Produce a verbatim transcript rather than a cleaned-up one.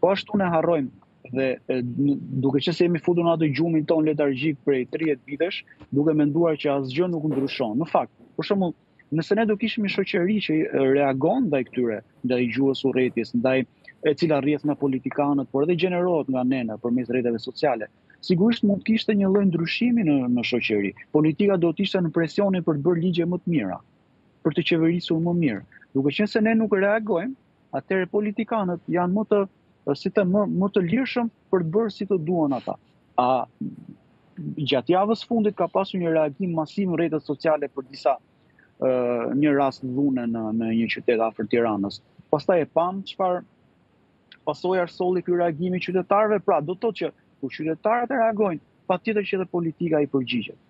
Po ashtu ne harrojmë dhe e, n- duke që se jemi futur në atë gjumin ton letargjik prej tridhjetë vitesh, duke menduar që asgjë nuk ndryshon. Në fakt, për shembull, nëse ne do kishim një shoqëri që e, reagon ndaj këtyre, ndaj gjuhës urrëties, ndaj e cila rrjedh nga politikanët, por edhe gjenerohet nga ne nëpërmjet rrjeteve sociale, sigurisht mund të kishte një lloj ndryshimi në, në shoqëri. Politika do të ishte në presionin për të bërë ligje më të mira, për të qeverisur më mirë. Duke qenë se ne nuk reagojmë, atëherë politikanët janë më të, si të më, më të lirshëm për të bërë si të duan ata. A gjatë javës fundit ka pasur një reagim masiv në rrjetet sociale për disa ë, një rast dhune në, në një qytet afër Tiranës. Pastaj e pam çfarë pasojë solli ky reagimi qytetarëve, pra do të thotë që kur qytetarët reagojnë, patjetër që edhe politika i përgjigjet.